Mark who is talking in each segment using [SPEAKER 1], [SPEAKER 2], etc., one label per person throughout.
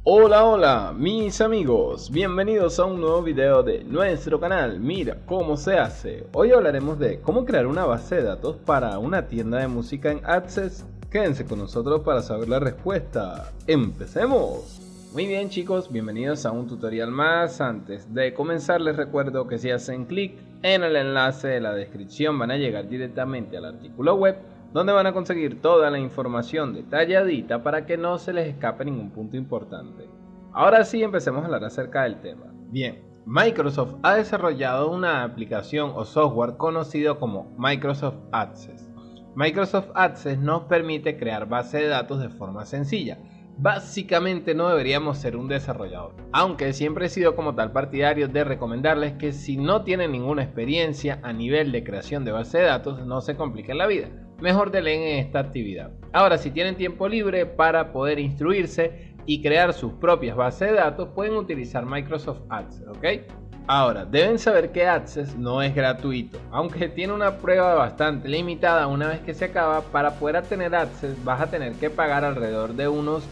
[SPEAKER 1] Hola, hola mis amigos, bienvenidos a un nuevo video de nuestro canal. Mira cómo se hace. Hoy hablaremos de cómo crear una base de datos para una tienda de música en AdSense. Quédense con nosotros para saber la respuesta. ¡Empecemos! Muy bien chicos, bienvenidos a un tutorial más. Antes de comenzar les recuerdo que si hacen clic en el enlace de la descripción van a llegar directamente al artículo web, donde van a conseguir toda la información detalladita para que no se les escape ningún punto importante. Ahora sí, empecemos a hablar acerca del tema. Bien, Microsoft ha desarrollado una aplicación o software conocido como Microsoft Access. Microsoft Access nos permite crear base de datos de forma sencilla. Básicamente no deberíamos ser un desarrollador, aunque siempre he sido como tal partidario de recomendarles que si no tienen ninguna experiencia a nivel de creación de base de datos no se compliquen la vida. Mejor deleen en esta actividad. Ahora, si tienen tiempo libre para poder instruirse y crear sus propias bases de datos, pueden utilizar Microsoft Access, ¿ok? Ahora, deben saber que Access no es gratuito, aunque tiene una prueba bastante limitada. Una vez que se acaba, para poder obtener Access vas a tener que pagar alrededor de unos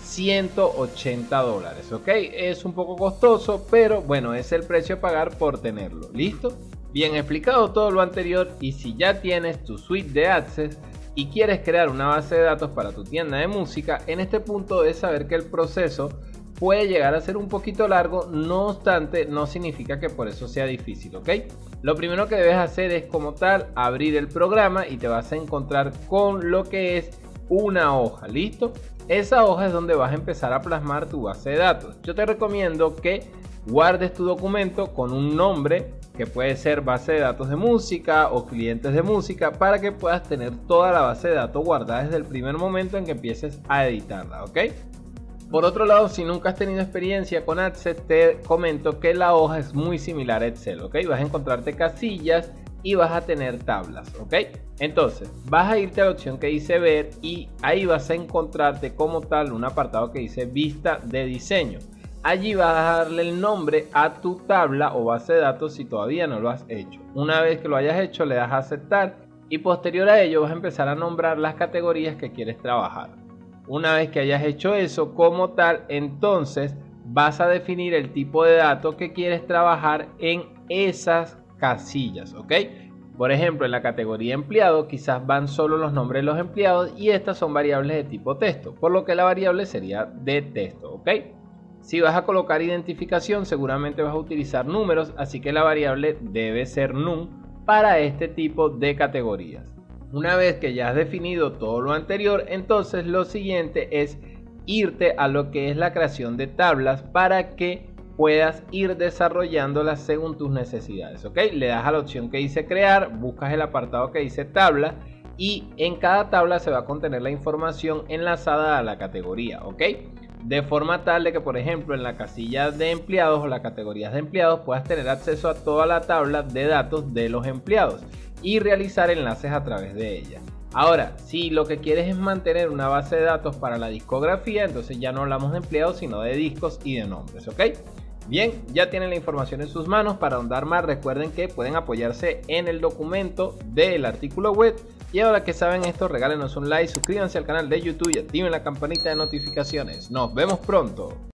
[SPEAKER 1] $180, ¿ok? Es un poco costoso, pero bueno, es el precio a pagar por tenerlo. ¿Listo? Bien explicado todo lo anterior, y si ya tienes tu suite de Access y quieres crear una base de datos para tu tienda de música, en este punto debes saber que el proceso puede llegar a ser un poquito largo, no obstante no significa que por eso sea difícil, ¿ok? Lo primero que debes hacer es como tal abrir el programa y te vas a encontrar con lo que es una hoja. ¿Listo? Esa hoja es donde vas a empezar a plasmar tu base de datos. Yo te recomiendo que guardes tu documento con un nombre que puede ser base de datos de música o clientes de música, para que puedas tener toda la base de datos guardada desde el primer momento en que empieces a editarla, ¿ok? Por otro lado, si nunca has tenido experiencia con Access, te comento que la hoja es muy similar a Excel, ¿ok? Vas a encontrarte casillas y vas a tener tablas, ¿ok? Entonces, vas a irte a la opción que dice ver y ahí vas a encontrarte como tal un apartado que dice vista de diseño. Allí vas a darle el nombre a tu tabla o base de datos si todavía no lo has hecho. Una vez que lo hayas hecho, le das a aceptar y posterior a ello vas a empezar a nombrar las categorías que quieres trabajar. Una vez que hayas hecho eso como tal, entonces vas a definir el tipo de datos que quieres trabajar en esas casillas, ¿ok? Por ejemplo, en la categoría empleado quizás van solo los nombres de los empleados y estas son variables de tipo texto, por lo que la variable sería de texto, ¿ok? Si vas a colocar identificación, seguramente vas a utilizar números, así que la variable debe ser num para este tipo de categorías. Una vez que ya has definido todo lo anterior, entonces lo siguiente es irte a lo que es la creación de tablas para que puedas ir desarrollándolas según tus necesidades, ¿ok? Le das a la opción que dice crear, buscas el apartado que dice tabla y en cada tabla se va a contener la información enlazada a la categoría, ¿ok? De forma tal de que, por ejemplo, en la casilla de empleados o las categorías de empleados puedas tener acceso a toda la tabla de datos de los empleados y realizar enlaces a través de ella. Ahora, si lo que quieres es mantener una base de datos para la discografía, entonces ya no hablamos de empleados sino de discos y de nombres, ¿ok? Bien, ya tienen la información en sus manos. Para ahondar más, recuerden que pueden apoyarse en el documento del artículo web. Y ahora que saben esto, regálenos un like, suscríbanse al canal de YouTube y activen la campanita de notificaciones. Nos vemos pronto.